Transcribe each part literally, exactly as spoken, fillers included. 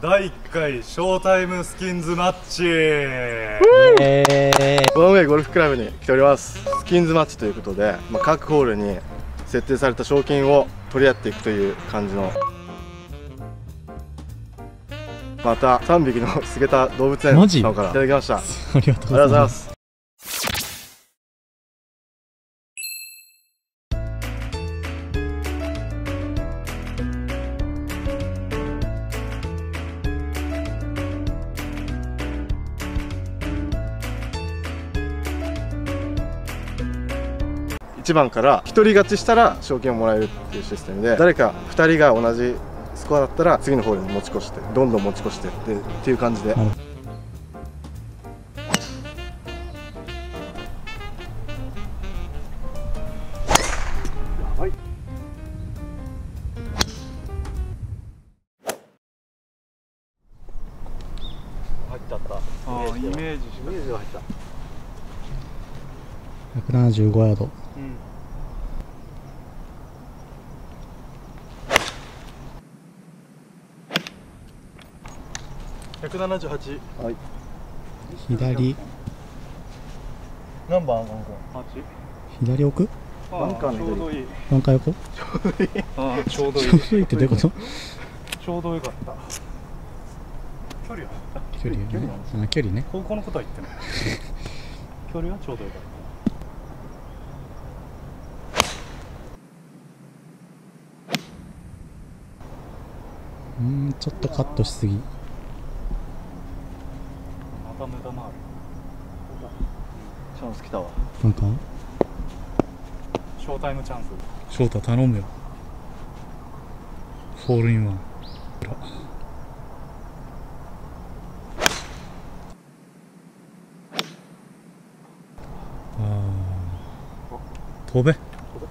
だいいっかいショータイムスキンズマッチ。 この上ゴルフクラブに来ております。スキンズマッチということで、まあ、各ホールに設定された賞金を取り合っていくという感じの。またさんびきの菅田動物園さんからいただきました。ありがとうございます。 いちばんからひとり勝ちしたら賞金をもらえるっていうシステムで、誰かふたりが同じスコアだったら次のホールに持ち越してどんどん持ち越してってっていう感じで。はい、入っちゃった。ああ、イメージイメージが入った。 ひゃくななじゅうごヤード。うん、 ひゃくななじゅうはち。はい。 左。 何番？はち。 左奥？ バンカーのちょうどいい。 バンカー横？ちょうどいい。ああ、ちょうどいい。 ちょうどいいってどういうこと？ ちょうどよかった。距離は？ 距離ね。あ、距離ね。 高校のことは言ってない。距離はちょうどよかった。 うん、ちょっとカットしすぎ。 また無駄回り。チャンス来たわ。 なんかショータイムチャンス。 翔太頼むよ。フォールインワン。ああ、飛べ。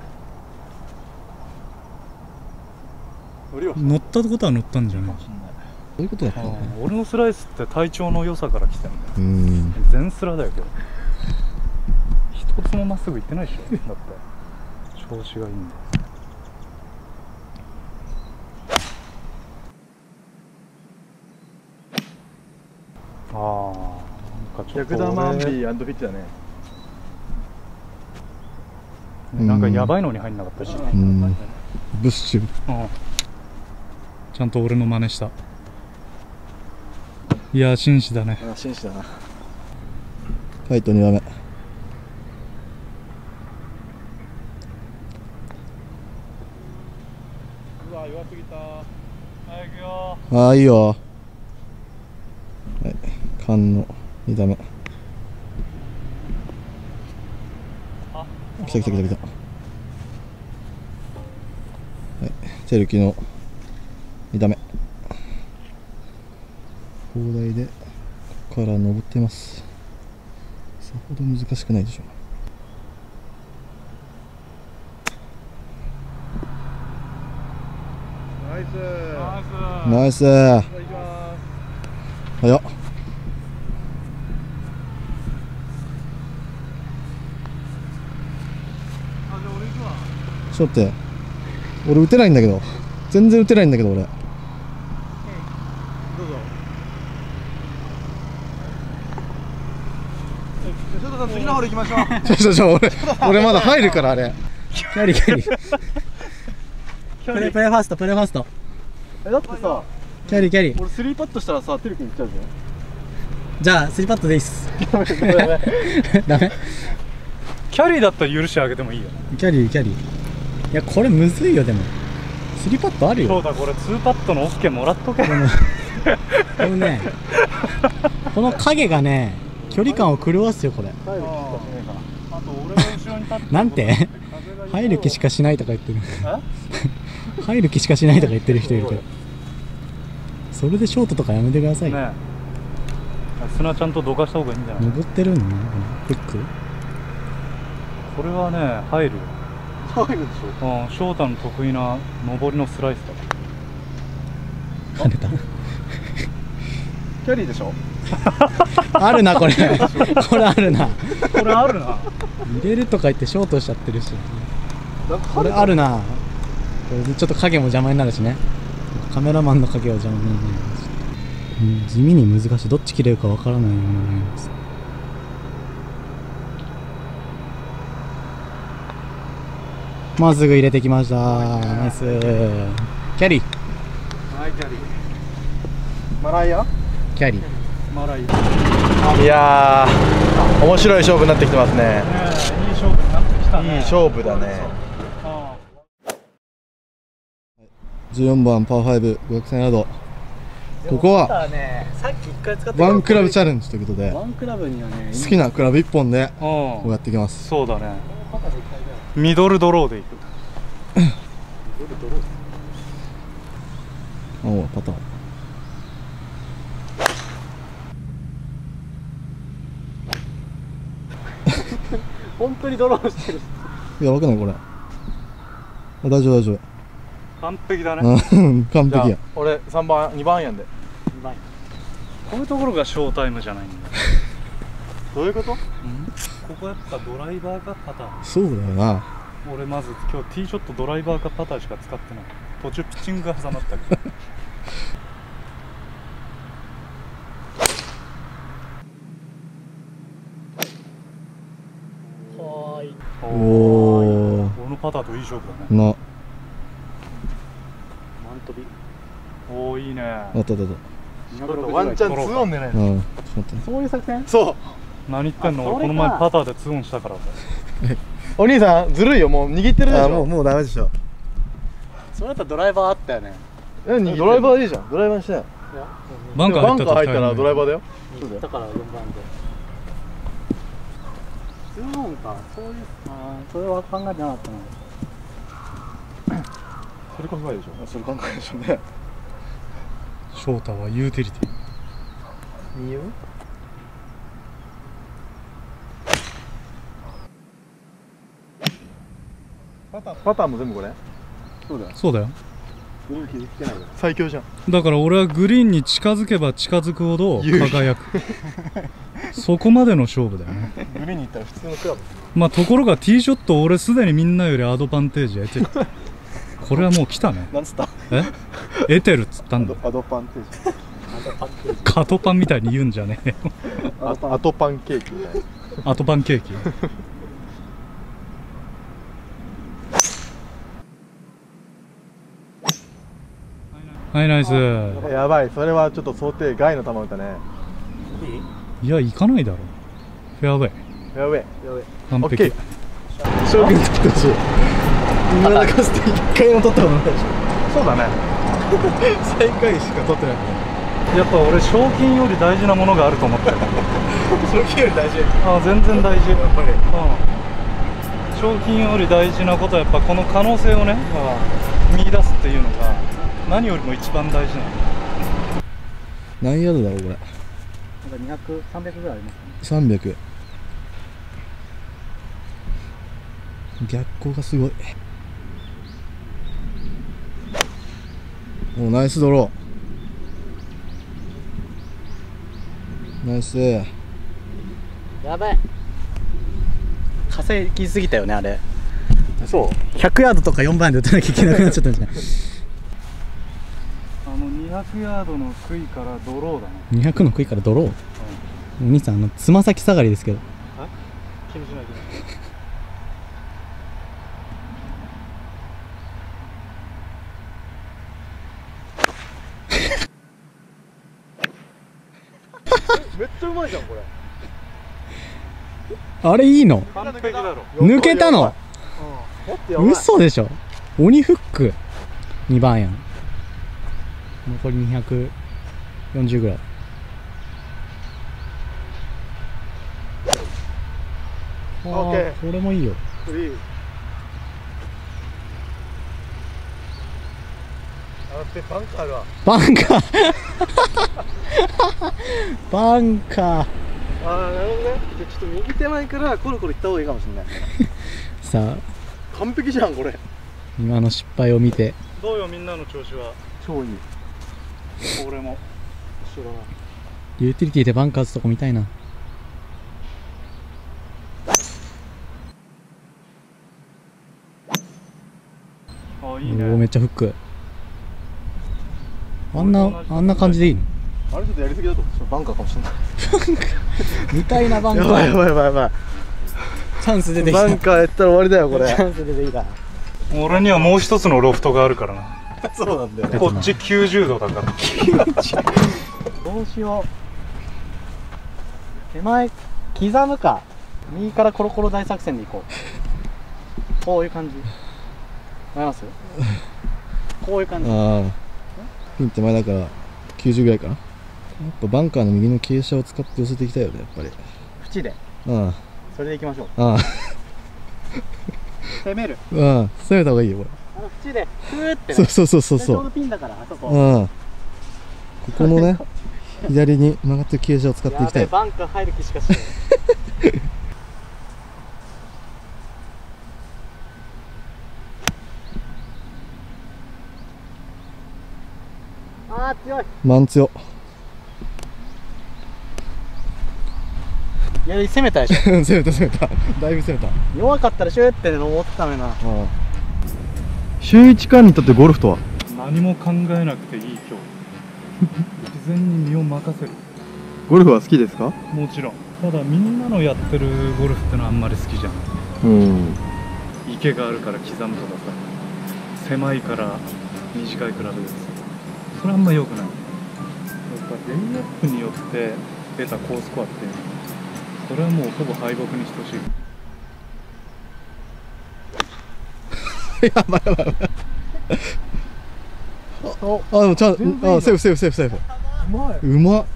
乗ったことは乗ったんじゃない。そういうことだったね。 俺のスライスって体調の良さから来てんだよ。うん。全スラだよけど。一つもまっすぐ行ってないでしょ。だって調子がいいんだよ。ああ、なんかちょっと逆玉アンビーアンドフィッチだね。なんかやばいのに入んなかったし。うん。 ブッシュ。うん。ちゃんと俺の真似した。いやー、紳士だね。 あ、紳士だな。はい、とにばめ。うわ、弱すぎた。はい、行くよ。 ああ、いいよ。はい、缶のに打目。あ、来た来た来た来た。はい、チェルキのに打目。砲台でここから登っています。さほど難しくないでしょう。ナイスナイス。早っ。ちょっと待って、俺打てないんだけど、全然打てないんだけど俺。 次のホール行きましょう。 ちょちょちょ、俺俺まだ入るからあれ。キャリーキャリー。プレプレファーストプレファースト。 え、だってさ、 キャリーキャリー。 俺スリーパットしたらさ、テル君行っちゃうじゃん。 じゃあスリーパットでいいっす。ダメ。 キャリーだったら許してあげてもいいよ。 キャリーキャリー。いや、これむずいよ。でもスリーパットあるよ。 そうだ、これツーパットのオッケーもらっとけ。 このね、この影がね、距離感を狂わすよこれ。なんて入る気しかしないとか言ってる。入る気しかしないとか言ってる人いるけど、それでショートとかやめてください。ね、 砂ちゃんとどかした方がいいんじゃない。 登ってるんだね、フック。 これはね、入る。入るでしょ。うん、翔太の得意な上りのスライスだ。 跳ねた。 キャリーでしょ。 あるなこれ。これあるな。 これあるな。 入れるとか言ってショートしちゃってるし。これあるな。これちょっと影も邪魔になるしね。カメラマンの影は邪魔になるし。 地味に難しい。どっち切れるかわからないようなラインです。まっすぐ入れてきました。ナイス。キャリー。 はい、キャリー。 マライアキャリー。 マライいやー、面白い勝負になってきてますね。 ねえ、いい勝負になってきたね。 いい勝負だね。 じゅうよんばんパーファイブ、ごひゃくさんヤード。ここはさっき一回使ったワンクラブチャレンジということで、 ワンクラブにはね、 好きなクラブいっぽんでうん、 こうやっていきます。 そうだね。ミドルドローでいく。 おお、パターン。 本当にドローしてる。 やばくないこれ。あ、大丈夫大丈夫。 完璧だね。 うん完璧や。 俺さんばん、にばんやんで。 こういうところがショータイムじゃないんだ。 どういうこと？ ここやっぱドライバーかパターン。 そうだよな。 俺まず今日ティーショットドライバーかパターンしか使ってない。途中ピッチングが挟まったけど。 おお。 このパターといい勝負だね。 な。 マントビ。おお、いいね。 あったあったあっワンチャンツーオンでないた。うの。 ん。ちょっと待って。 そういう作戦？そう。 何言ってんの？俺この前パターでツーオンしたから。 お兄さんずるいよ、もう握ってるでしょ。 あ、もうもうダメでしょ。 それだったらドライバーあったよね。え、ドライバーいいじゃん。ドライバーにしてない。 バンカーバンカー入ったらドライバーだよ。 だからよんばんでツーオンか、そういう、ああ、それは考えてなかったな。 それ考えるでしょ。それ考えるでしょね。 ショータはユーティリティ。 いいよ。パターパターも全部これ。そうだよ。 そうだよ。 グリーン傷つけないよ。最強じゃん。 だから俺はグリーンに近づけば近づくほど輝く。そこまでの勝負だよね。 グリーンに行ったら普通のクラブ。 まあところがティーショット俺すでにみんなよりアドバンテージ得てる。これはもう来たね。 なんつった？ え？得てるっつったんだ。 アドパンテージ。 カトパンみたいに言うんじゃねえよ。 アトパンケーキみたいな。 アトパンケーキ。はいナイス。 やばい、それはちょっと想定外の球打ったね。 いや行かないだろ。フェアウェイ。 フェアウェイ。 完璧。 賞金取ってほしい。今だかつて一回も取ったことないでしょ。 そうだね。 最下位しか取ってない。 やっぱ俺賞金より大事なものがあると思ってる。 賞金より大事。 あ、全然大事。やっぱり。 うん。賞金より大事なことはやっぱこの可能性をね、見出すっていうのが何よりも一番大事なの。 何ヤードだろうこれ。 なんかにひゃく、さんびゃくぐらいありますかね。 さんびゃく。逆光がすごい。お、ナイスドロー。ナイス。 やばい。稼ぎすぎたよね、あれ。 そう。 ひゃくヤードとかよんばんで打たなきゃいけなくなっちゃったんじゃない？ あのにひゃくヤードの杭からドローだね。 にひゃくの杭からドロー。お兄さん、あのつま先下がりですけど。 気にしないで。 めっちゃうまいじゃんこれ。 あれいいの？ 完璧だろ。 抜けたの？ うん、 嘘でしょ。鬼フックにばんやん。残りにひゃくよんじゅうぐらい。あオッケー。 これもいいよ。 フリー。あってバンカーが。 バンカーバンカー。 ああ、なるほどね。じゃちょっと右手前からコロコロ行った方がいいかもしれない。 さあ完璧じゃんこれ。 今の失敗を見て。 どうよみんなの調子は。 超いい。 俺も。 後ろユーティリティでバンカー打つとこ見たいな。 あ、いいね。 おお、めっちゃフック。あんなあんな感じでいいの？ あれちょっとやりすぎだとバンカーかもしれない。 みたいなバンカー。 やばいやばいやばいやばい。 チャンス出てきた。 バンカーやったら終わりだよこれ。 チャンス出てきた。 俺にはもう一つのロフトがあるからな。 そうなんだよね。 こっちきゅうじゅうどだから。 どうしよう。手前刻むか、右からコロコロ大作戦でいこう。こういう感じ。わかります？こういう感じ。 ああ。ピン手前だからきゅうじゅうぐらいかな。やっぱバンカーの右の傾斜を使って寄せていきたいよね、やっぱり。 縁で。 あそれでいきましょう。 あ。ああ。 攻める。 うん、攻めた方がいいよこれ。 あの縁でふーってね。 そうそうそうそうちょうどそう。 ピンだからあそこ。 うん。ここのね、左に曲がってる傾斜を使っていきたい。 やべえ、バンカー入る気しかしない。あー強い。 マン強。 いや攻めたでしょ。 攻めた攻めた。だいぶ攻めた。 弱かったらシューって登ってためな。 週一間にとってゴルフとは何も考えなくていい今日。自然に身を任せる。 ゴルフは好きですか？ もちろん。ただみんなのやってるゴルフってのはあんまり好きじゃない。 うん。 池があるから刻むとかさ、狭いから短いクラブです。それはあんま良くない。やっぱレイアップによって出た高スコアってそれはもうほぼ敗北に等しい。 やばいやばいやばい。あ、でもちゃん、あ、セーフセーフセーフセーフ。 うまい。 うまっ。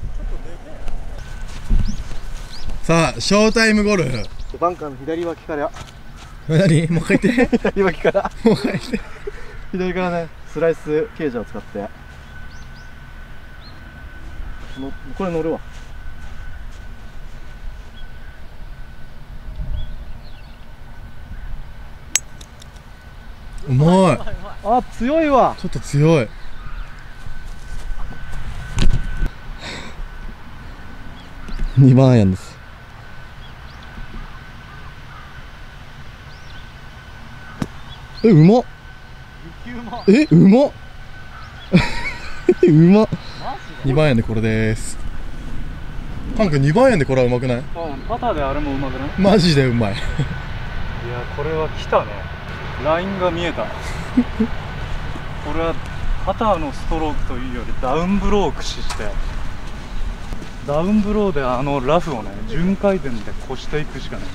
さあ、ショータイムゴルフ。 バンカーの左脇から。 何？もう一回言って。 左脇から。 もう一回言って。 左からね、スライス傾斜を使って。のこれ乗るわ。 うまい。 あ、強いわ。 ちょっと強い。にばんアイアンです。え、うまっ。え、うまっ。うまっ。にばんアイアンでこれです。カン君にばんアイアンでこれはうまくない？ うん、パターであれもうまくない？ マジでうまい。 いや、これは来たね。ラインが見えた。これはパターのストロークというよりダウンブローを駆使してダウンブローであのラフをね順回転で越していくしかない。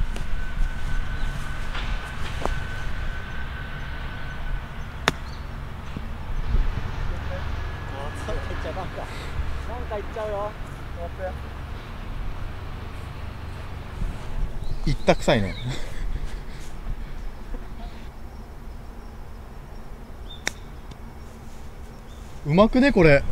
なんかいっちゃうよ。 いったくさいね。うまくねこれ。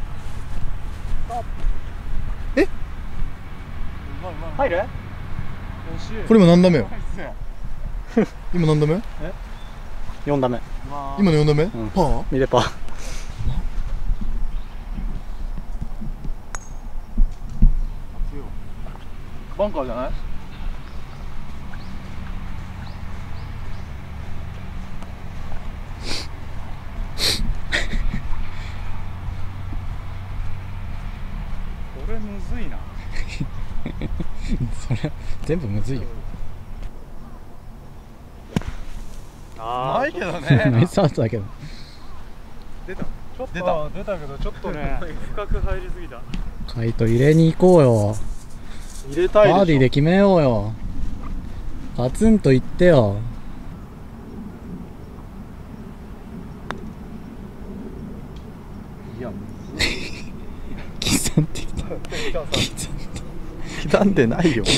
え？ 入る？ これ今何打目よ？今何打目？ よん打目。 今のよん打目？ んパー？ ミレパー。 バンカーじゃない？これむずいな。 それ全部むずいよ。 あうまいけどナね。 イスアウトだけど。 出た。ちょっと出た出たけどちょっとね深く入りすぎた。 カイト入れに行こうよ。 入れたいでしょ。 バーディーで決めようよ。ガツンと言ってよ。 いや、 刻んできた。 刻んでないよ。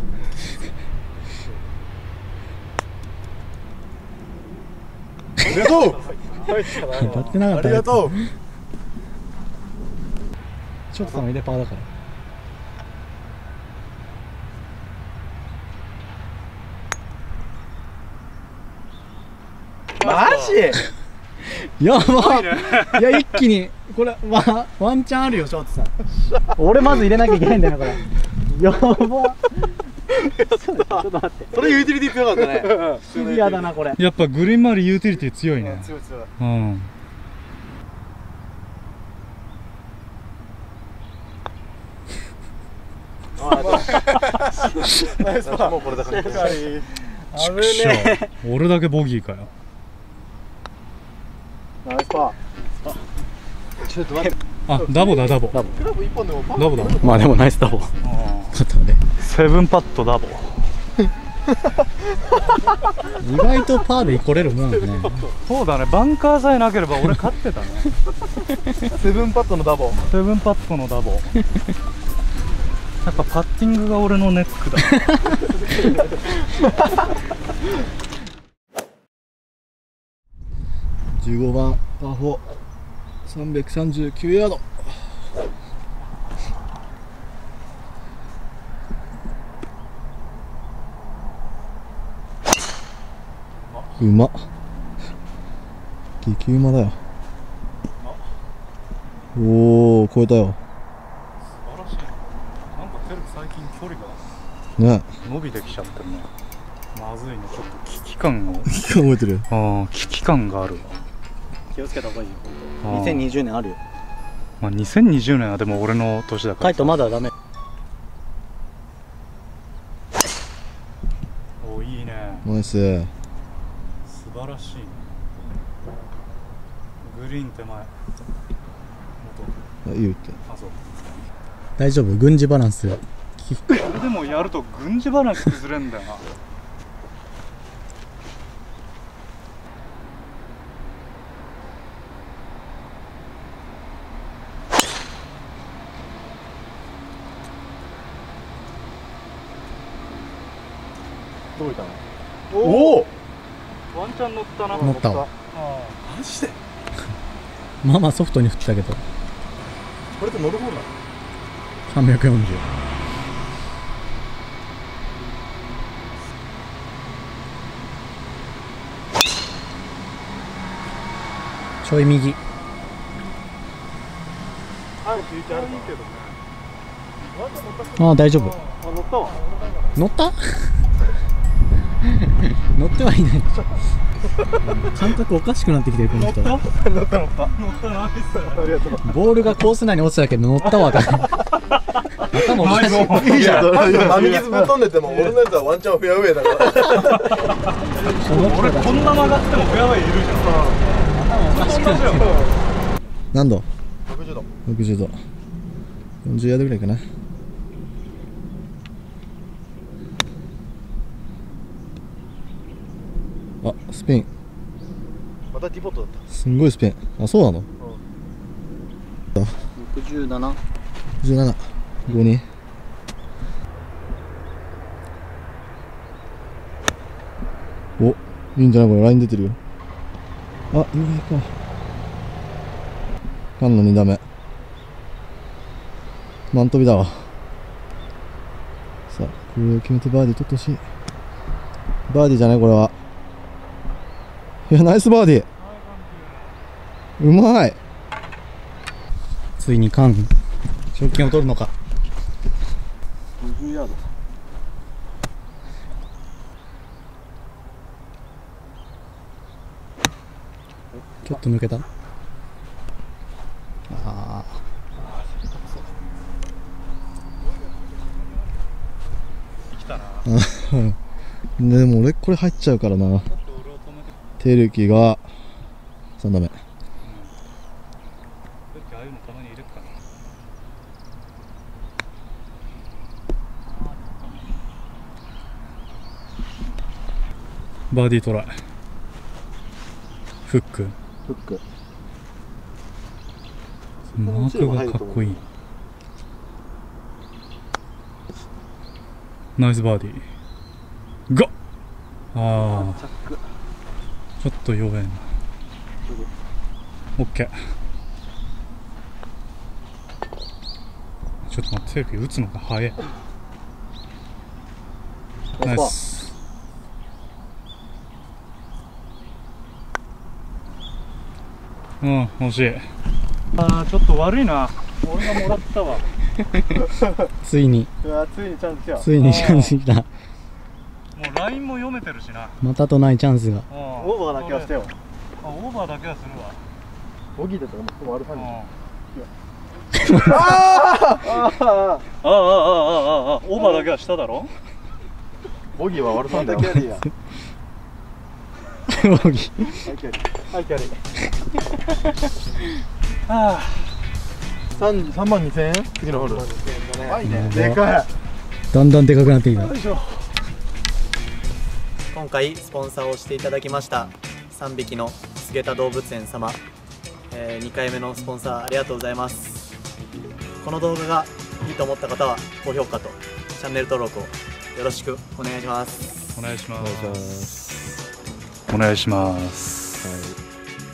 ありがとう。 当たってなかあったりがとう。 ちょっと入れパーだから。 マジ？ やばいや一気にこれワワンチャンあるよショートさん。 俺まず入れなきゃいけないんだよこれ。やば。ちょっと待って。 それユーティリティ強かったね。 シビアだなこれ。 やっぱグリーン周りユーティリティ強いね。 強い強い。 うん。 ナイスパー。もうこれだから危ねえ。 俺だけボギーかよ。 ナイスパー。ちょっと待って。 あ、ダボだダボ。 クラブ一本でもパー。 ダボだ。 まあでもナイスダボ。ちょっとね。 セブンパットダボ。 意外とパーで来れるもんね。 そうだね、バンカーさえなければ俺勝ってたね。 セブンパットのダボ。 セブンパットのダボ。やっぱパッティングが俺のネックだ。 じゅうごばんパーフォー、さんびゃくさんじゅうきゅうヤード。うまっ、激うまだよ。おお、超えたよ。 素晴らしい。なんかテル最近距離がね、 伸びてきちゃってるね。まずいね、ちょっと危機感が。 覚えてる。 ああ、危機感があるわ。 気をつけた方がいいよ。 あーにせんにじゅうねんあるよ。 まあにせんにじゅうねんはでも俺の年だから。 カイトまだダメ。 お、いいね。 ナイス。 素晴らしいね。グリーン手前。 あ、いいよって。 あ、そう。 大丈夫、軍事バランス。 これでもやると軍事バランス崩れんだよな。 どういたの？ おお。ワンチャン乗ったな。 乗ったわ。 あマジで？ まあまあソフトに振ったけど、 これって乗る方なの？ さんびゃくよんじゅう。ちょい右。 ある引いてあるけどね。 ああ、大丈夫。 あ、乗ったわ。 乗った乗ってはいない。感覚おかしくなってきてるこの人。 乗った乗った乗った乗ったナイス。ありがとう。 ボールがコース内に落ちたけど乗ったわ。頭おかしい。 いいじゃん。 波傷ぶっ飛んでても俺のやつはワンチャンフェアウェイだから俺こんな曲がってもフェアウェイいるじゃん。 頭おかしくなってる。 何度？ ろくじゅうど。 ろくじゅうど。よんじゅうヤードぐらいかな。あ、スピン。 またティーポットだっすんごいスピン。あ、そうなの？ ろくじゅうなな。 ろくじゅうなな、ごに。お、いいんじゃないこれ、ライン出てるよ。あ、ようやくか。缶のに打目。満飛びだわ。さあ、これを決めてバーディー取ってほしい。バーディーじゃないこれは。いや、ナイスバーディー。うまい。 ついに缶賞金を取るのか。 にじゅうヤード。 ちょっと抜けた。ああ、 来たな。 でも俺これ入っちゃうからな。テルキがさん打目。 ああいうのたまに入れるかな。バーディートライ。フック。 フック。 マークがかっこいい。ナイスバーディー。がああ、ちょっと弱えな。オッケー。ちょっと待って、テレビ打つのが早い。ナイス。うん、惜しい。あー、ちょっと悪いな。俺がもらったわ。 ついにうわ、ついにチャンス来た。 ついにチャンス来た。 もうラインも読めてるしな。 またとないチャンスが。 オーバーだけはしてよ。 あ、オーバーだけはするわ。 ボギーだったらもうアルファに。 ああああああああオーバーだけはしただろ。 ボギーは悪そうだよ。 ボギーはいキャリー。 あ三三万二千円。次のホール。はいね。でかい。 だんだんでかくなってきた。 今回スポンサーをしていただきましたさんびきの菅田動物園様、えー、にかいめのスポンサーありがとうございます。この動画がいいと思った方は高評価とチャンネル登録をよろしくお願いします。 お願いします。お願いします。